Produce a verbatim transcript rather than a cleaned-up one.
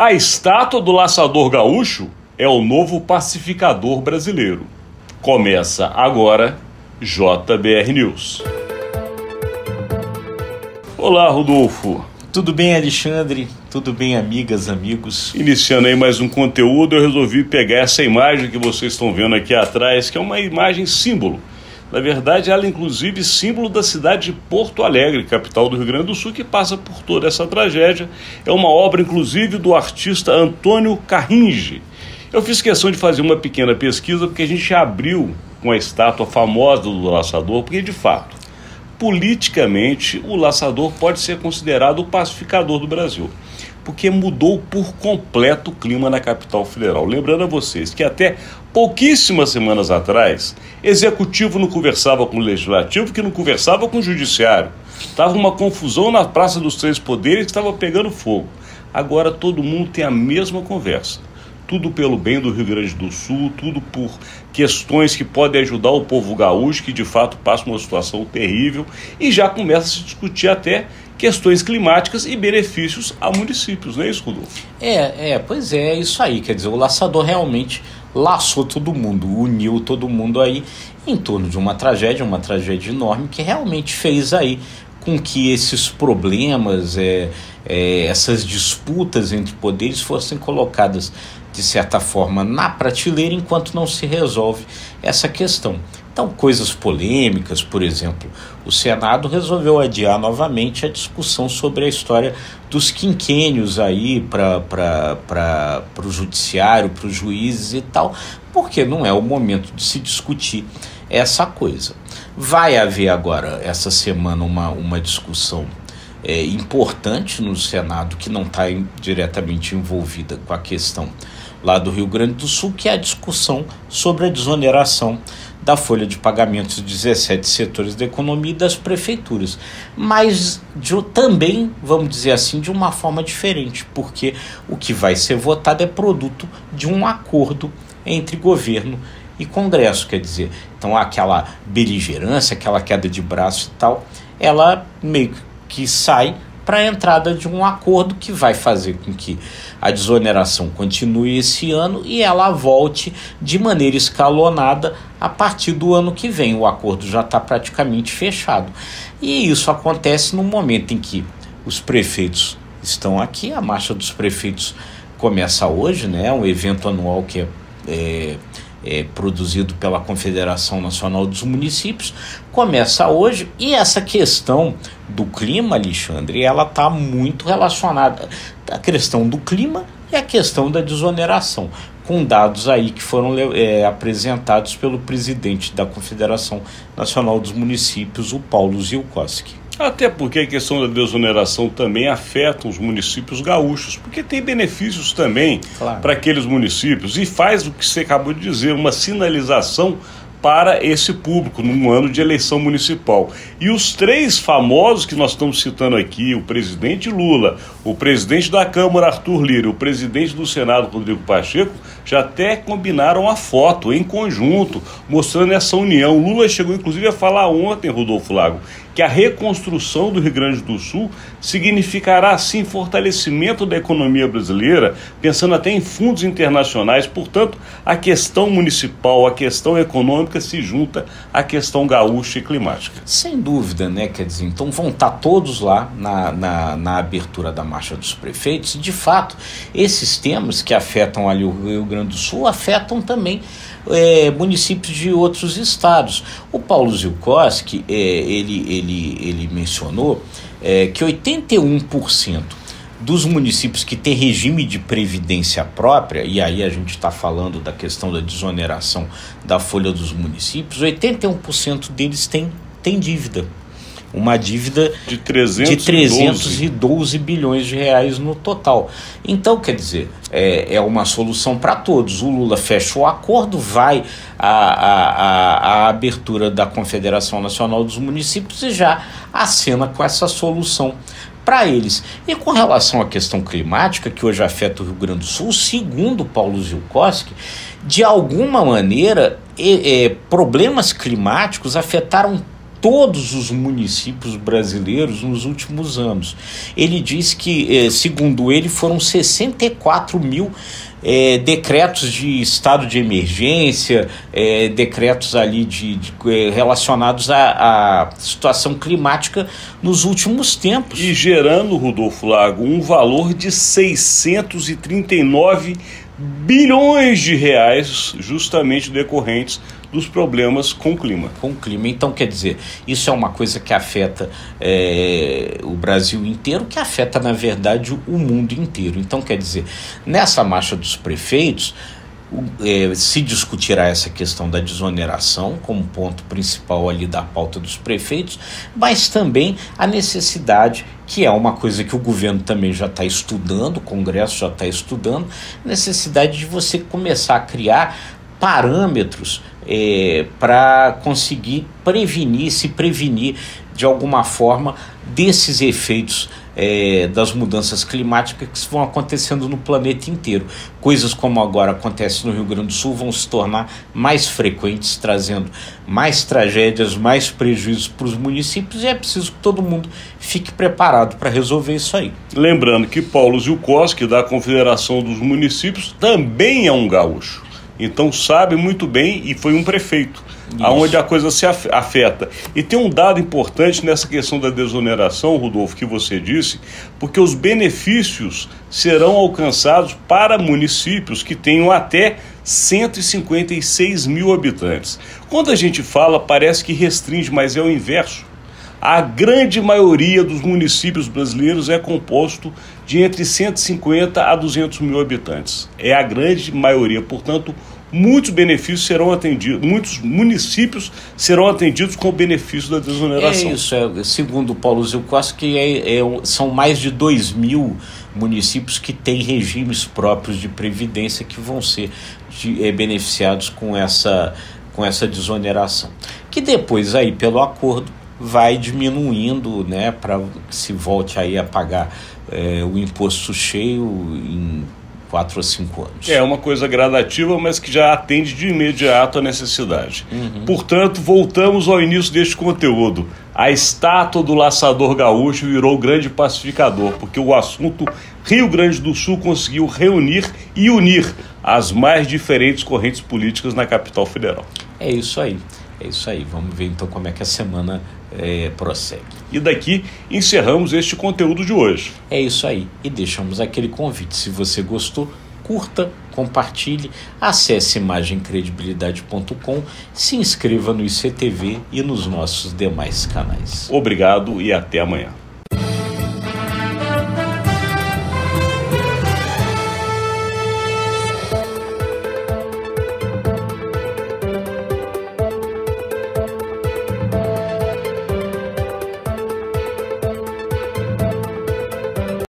A estátua do laçador gaúcho é o novo pacificador brasileiro. Começa agora J B R News. Olá, Rodolfo. Tudo bem, Alexandre? Tudo bem, amigas, amigos? Iniciando aí mais um conteúdo, eu resolvi pegar essa imagem que vocês estão vendo aqui atrás, que é uma imagem símbolo. Na verdade, ela é inclusive símbolo da cidade de Porto Alegre, capital do Rio Grande do Sul, que passa por toda essa tragédia. É uma obra, inclusive, do artista Antônio Carringe. Eu fiz questão de fazer uma pequena pesquisa, porque a gente abriu com a estátua famosa do laçador, porque, de fato, politicamente, o laçador pode ser considerado o pacificador do Brasil, porque mudou por completo o clima na capital federal. Lembrando a vocês que até pouquíssimas semanas atrás, executivo não conversava com o legislativo, que não conversava com o judiciário. Estava uma confusão na Praça dos Três Poderes que estava pegando fogo. Agora todo mundo tem a mesma conversa. Tudo pelo bem do Rio Grande do Sul, tudo por questões que podem ajudar o povo gaúcho, que de fato passa uma situação terrível, e já começa a se discutir até questões climáticas e benefícios a municípios, não é isso, Rodolfo? É, é, pois é, é isso aí, quer dizer, o laçador realmente laçou todo mundo, uniu todo mundo aí em torno de uma tragédia, uma tragédia enorme que realmente fez aí com que esses problemas, é, é, essas disputas entre poderes fossem colocadas de certa forma na prateleira enquanto não se resolve essa questão. Então, coisas polêmicas, por exemplo, o Senado resolveu adiar novamente a discussão sobre a história dos quinquênios aí para o judiciário, para os juízes e tal, porque não é o momento de se discutir essa coisa. Vai haver agora, essa semana, uma, uma discussão é, importante no Senado, que não está diretamente envolvida com a questão lá do Rio Grande do Sul, que é a discussão sobre a desoneração da folha de pagamentos dos dezessete setores da economia e das prefeituras, mas de, também, vamos dizer assim, de uma forma diferente, porque o que vai ser votado é produto de um acordo entre governo e Congresso, quer dizer, então aquela beligerância, aquela queda de braço e tal, ela meio que sai para a entrada de um acordo que vai fazer com que a desoneração continue esse ano e ela volte de maneira escalonada a partir do ano que vem. O acordo já está praticamente fechado. E isso acontece no momento em que os prefeitos estão aqui, a Marcha dos Prefeitos começa hoje, né? Um evento anual que é, é É, produzido pela Confederação Nacional dos Municípios, começa hoje, e essa questão do clima, Alexandre, ela está muito relacionada à questão do clima e à questão da desoneração, com dados aí que foram é, apresentados pelo presidente da Confederação Nacional dos Municípios, o Paulo Zielkowski. Até porque a questão da desoneração também afeta os municípios gaúchos, porque tem benefícios também claro. Para aqueles municípios, e faz o que você acabou de dizer, uma sinalização para esse público num ano de eleição municipal. E os três famosos que nós estamos citando aqui, o presidente Lula, o presidente da Câmara Arthur Lira, o presidente do Senado Rodrigo Pacheco, já até combinaram a foto em conjunto, mostrando essa união. Lula chegou inclusive a falar ontem, Rodolfo Lago, que a reconstrução do Rio Grande do Sul significará, sim, fortalecimento da economia brasileira, pensando até em fundos internacionais. Portanto, a questão municipal, a questão econômica se junta à questão gaúcha e climática. Sem dúvida, né? Quer dizer, então vão estar todos lá na, na, na abertura da Marcha dos Prefeitos, e de fato, esses temas que afetam ali o Rio Grande do Sul afetam também É, municípios de outros estados. O Paulo Zielkowski, é, ele, ele, ele mencionou é, que oitenta e um por cento dos municípios que têm regime de previdência própria, e aí a gente está falando da questão da desoneração da folha dos municípios, oitenta e um por cento deles têm, têm dívida. Uma dívida de trezentos, de trezentos e doze bilhões de reais no total. Então, quer dizer, é, é uma solução para todos. O Lula fecha o acordo, vai à, à, à abertura da Confederação Nacional dos Municípios e já acena com essa solução para eles. E com relação à questão climática, que hoje afeta o Rio Grande do Sul, segundo Paulo Zielkowski, de alguma maneira, é, é, problemas climáticos afetaram todos os municípios brasileiros nos últimos anos. Ele diz que, segundo ele, foram sessenta e quatro mil É, decretos de estado de emergência, é, decretos ali de, de, é, relacionados à, à situação climática nos últimos tempos. E gerando, Rodolfo Lago, um valor de seiscentos e trinta e nove bilhões de reais, justamente decorrentes dos problemas com o clima. Com o clima. Então, quer dizer, isso é uma coisa que afeta é, o Brasil inteiro, que afeta, na verdade, o mundo inteiro. Então, quer dizer, nessa marcha dos prefeitos, é, se discutirá essa questão da desoneração como ponto principal ali da pauta dos prefeitos, mas também a necessidade, que é uma coisa que o governo também já está estudando, o Congresso já está estudando, necessidade de você começar a criar parâmetros é, para conseguir prevenir, se prevenir de alguma forma desses efeitos é, das mudanças climáticas que vão acontecendo no planeta inteiro. Coisas como agora acontece no Rio Grande do Sul vão se tornar mais frequentes, trazendo mais tragédias, mais prejuízos para os municípios, e é preciso que todo mundo fique preparado para resolver isso aí. Lembrando que Paulo Zilkowski, da Confederação dos Municípios, também é um gaúcho. Então sabe muito bem, e foi um prefeito, isso, aonde a coisa se afeta. E tem um dado importante nessa questão da desoneração, Rodolfo, que você disse, porque os benefícios serão alcançados para municípios que tenham até cento e cinquenta e seis mil habitantes. Quando a gente fala, parece que restringe, mas é o inverso. A grande maioria dos municípios brasileiros é composto de entre cento e cinquenta a duzentos mil habitantes. É a grande maioria, portanto, muitos benefícios serão atendidos, muitos municípios serão atendidos com o benefício da desoneração. É isso, é, segundo o Paulo Zilkowski, é, é, são mais de dois mil municípios que têm regimes próprios de previdência que vão ser de, é, beneficiados com essa, com essa desoneração. Que depois, aí, pelo acordo, vai diminuindo, né, para que se volte aí a pagar é, o imposto cheio em quatro a cinco anos. É uma coisa gradativa, mas que já atende de imediato a necessidade. Uhum. Portanto, voltamos ao início deste conteúdo. A estátua do laçador gaúcho virou grande pacificador, porque o assunto Rio Grande do Sul conseguiu reunir e unir as mais diferentes correntes políticas na capital federal. É isso aí. É isso aí, vamos ver então como é que a semana é, prossegue. E daqui encerramos este conteúdo de hoje. É isso aí, e deixamos aquele convite. Se você gostou, curta, compartilhe, acesse imagem credibilidade ponto com, se inscreva no I C T V e nos nossos demais canais. Obrigado e até amanhã.